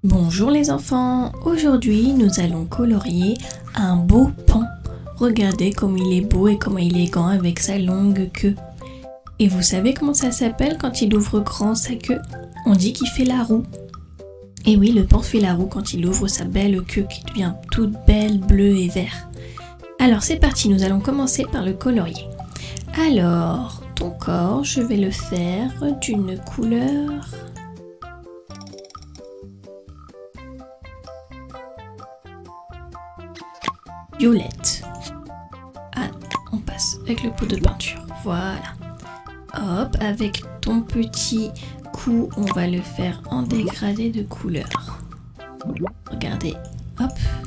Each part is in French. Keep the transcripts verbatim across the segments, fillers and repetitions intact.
Bonjour les enfants, aujourd'hui nous allons colorier un beau paon. Regardez comme il est beau et comment il est grand avec sa longue queue. Et vous savez comment ça s'appelle quand il ouvre grand sa queue? On dit qu'il fait la roue. Et oui, le paon fait la roue quand il ouvre sa belle queue qui devient toute belle, bleue et vert. Alors c'est parti, nous allons commencer par le colorier. Alors, ton corps, je vais le faire d'une couleur violette. Ah, on passe avec le pot de peinture. Voilà. Hop, avec ton petit coup, on va le faire en dégradé de couleur. Regardez, hop.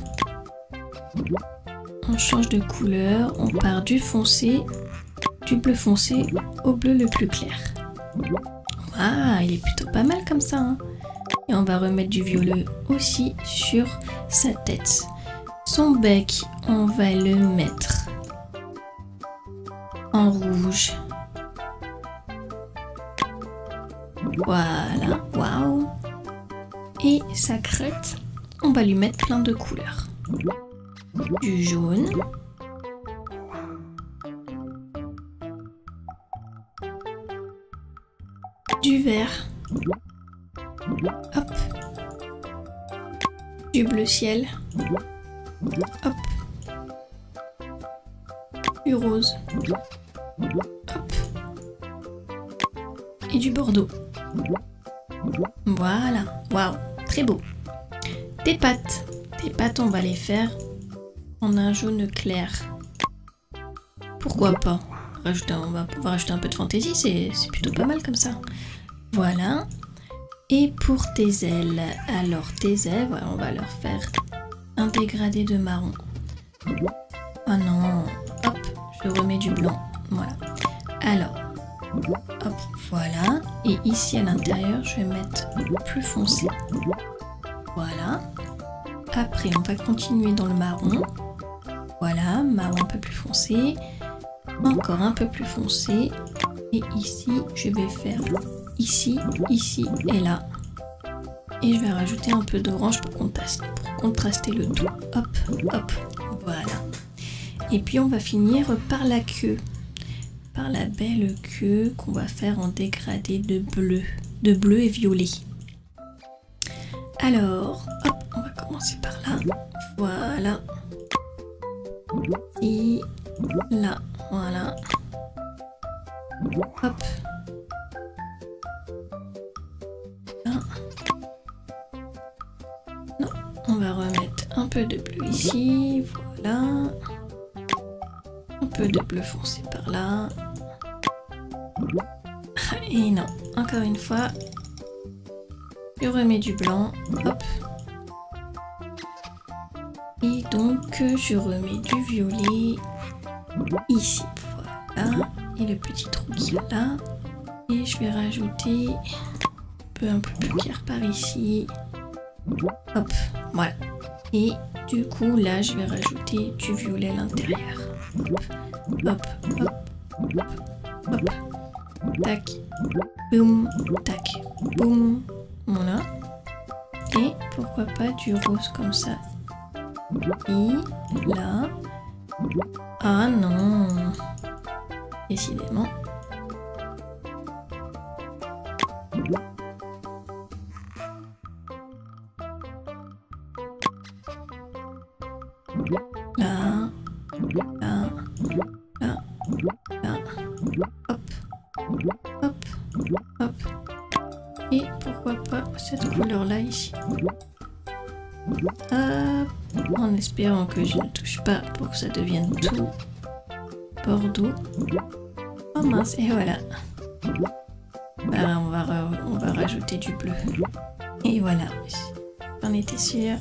On change de couleur, on part du foncé, du bleu foncé au bleu le plus clair. Ah, il est plutôt pas mal comme ça, hein. Et on va remettre du violet aussi sur sa tête. Son bec, on va le mettre en rouge. Voilà, waouh. Et sa crête, on va lui mettre plein de couleurs. Du jaune. Du vert. Hop. Du bleu ciel. Hop. Du rose. Hop. Et du bordeaux. Voilà. Waouh. Très beau. Tes pattes. Tes pattes, on va les faire en un jaune clair. Pourquoi pas? Rajouter, on, va, on va rajouter un peu de fantaisie, c'est plutôt pas mal comme ça. Voilà. Et pour tes ailes, alors tes ailes, voilà, on va leur faire un dégradé de marron. Oh non, hop, je remets du blanc. Voilà. Alors, hop, voilà. Et ici à l'intérieur, je vais mettre plus foncé. Voilà. Après, on va continuer dans le marron. Voilà, marron un peu plus foncé. Encore un peu plus foncé. Et ici, je vais faire ici, ici et là. Et je vais rajouter un peu d'orange pour contraster, pour contraster le tout. Hop, hop, voilà. Et puis on va finir par la queue. Par la belle queue qu'on va faire en dégradé de bleu. De bleu et violet. Alors, hop, on va commencer par là. Voilà. Et là, voilà. Hop. Là. Non, on va remettre un peu de bleu ici, voilà. Un peu de bleu foncé par là. Et non, encore une fois. Je remets du blanc, hop. Et donc, je remets du violet ici, voilà. Et le petit trou qui est là. Et je vais rajouter un peu, un peu plus clair par ici. Hop, voilà. Et du coup, là, je vais rajouter du violet à l'intérieur. Hop, hop, hop, hop, hop. Tac, boum, tac, boum. Voilà. Et pourquoi pas du rose comme ça. Et là. Ah non. Décidément. Là. Là. Là. Là. Hop. Hop. Hop. Et pourquoi pas cette couleur-là ici. Hop. En espérant que je ne touche pas pour que ça devienne tout bordeaux. Oh mince, et voilà. Voilà, on va, on va rajouter du bleu. Et voilà. J'en étais sûre.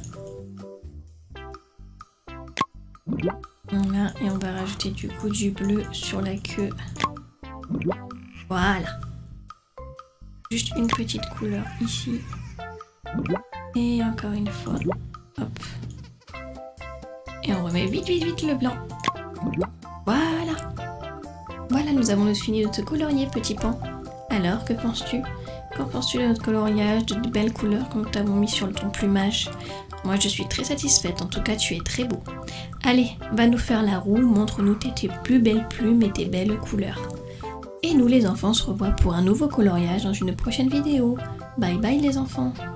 Voilà, et on va rajouter du coup du bleu sur la queue. Voilà. Juste une petite couleur ici. Et encore une fois. Hop. Et on remet vite, vite, vite le blanc. Voilà. Voilà, nous avons fini de te colorier, petit paon. Alors, que penses-tu? Qu'en penses-tu de notre coloriage, de, de belles couleurs que nous t'avons mis sur ton plumage? Moi je suis très satisfaite, en tout cas tu es très beau. Allez, va nous faire la roue, montre-nous tes, tes plus belles plumes et tes belles couleurs. Et nous les enfants se revoient pour un nouveau coloriage dans une prochaine vidéo. Bye bye les enfants.